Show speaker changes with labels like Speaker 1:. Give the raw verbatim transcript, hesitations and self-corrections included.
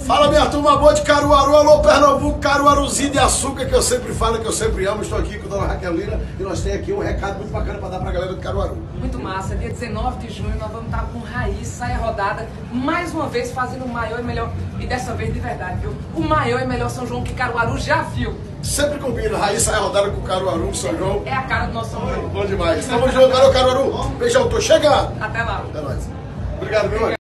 Speaker 1: Fala, minha turma boa de Caruaru, alô Pernambuco, Caruaruzinho de açúcar, que eu sempre falo, que eu sempre amo. Estou aqui com a dona Raquel Lira e nós temos aqui um recado muito bacana para dar para a galera de Caruaru.
Speaker 2: Muito massa, dia dezenove de junho nós vamos estar com Raíssa Saia Rodada, mais uma vez fazendo o maior e melhor, e dessa vez de verdade, viu? O maior e melhor São João que Caruaru já viu.
Speaker 1: Sempre combina, Raíssa Saia Rodada com Caruaru, São João.
Speaker 2: É a cara do nosso São João.
Speaker 1: Bom demais. Estamos juntos, valeu Caruaru. Beijão, tô chegando.
Speaker 2: Até lá.
Speaker 1: Até mais. Obrigado, meu irmão.